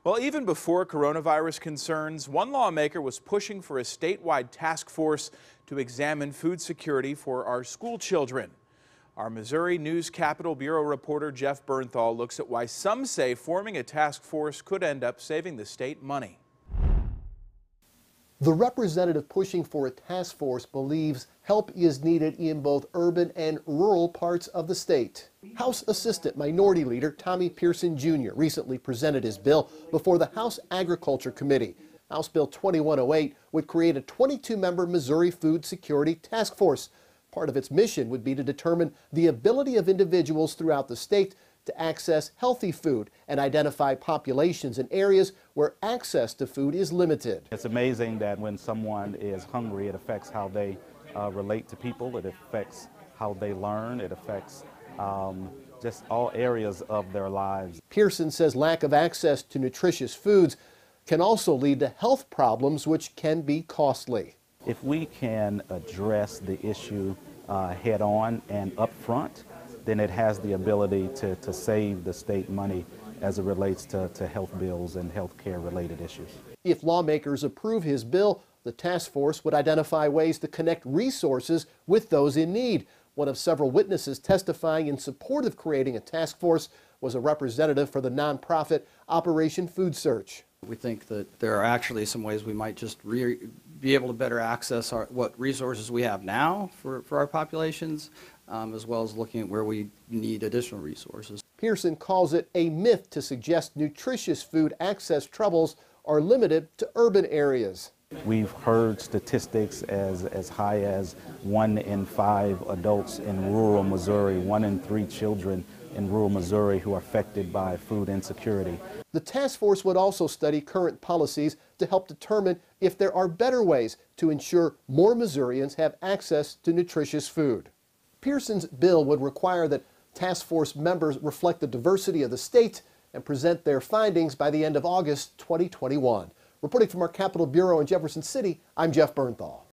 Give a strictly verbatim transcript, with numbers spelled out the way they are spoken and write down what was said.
Well, even before coronavirus concerns, one lawmaker was pushing for a statewide task force to examine food security for our school children. Our Missouri News Capitol Bureau reporter Jeff Bernthal looks at why some say forming a task force could end up saving the state money. The representative pushing for a task force believes help is needed in both urban and rural parts of the state. House Assistant Minority Leader Tommie Pierson Junior recently presented his bill before the House Agriculture Committee. House Bill twenty-one oh eight would create a twenty-two member Missouri Food Security Task Force. Part of its mission would be to determine the ability of individuals throughout the state to access healthy food and identify populations in areas where access to food is limited. It's amazing that when someone is hungry, it affects how they uh, relate to people, it affects how they learn, it affects um, just all areas of their lives. Pierson says lack of access to nutritious foods can also lead to health problems which can be costly. If we can address the issue uh, head on and up front, then it has the ability to, to save the state money as it relates to, to health bills and health care related issues. If lawmakers approve his bill, the task force would identify ways to connect resources with those in need. One of several witnesses testifying in support of creating a task force was a representative for the nonprofit Operation Food Search. We think that there are actually some ways we might just re be able to better access our, what resources we have now for, for our populations, um, as well as looking at where we need additional resources. Pierson calls it a myth to suggest nutritious food access troubles are limited to urban areas. We've heard statistics as, as high as one in five adults in rural Missouri, one in three children in rural Missouri who are affected by food insecurity. The task force would also study current policies to help determine if there are better ways to ensure more Missourians have access to nutritious food. Pierson's bill would require that task force members reflect the diversity of the state and present their findings by the end of August twenty twenty-one. Reporting from our Capitol Bureau in Jefferson City, I'm Jeff Bernthal.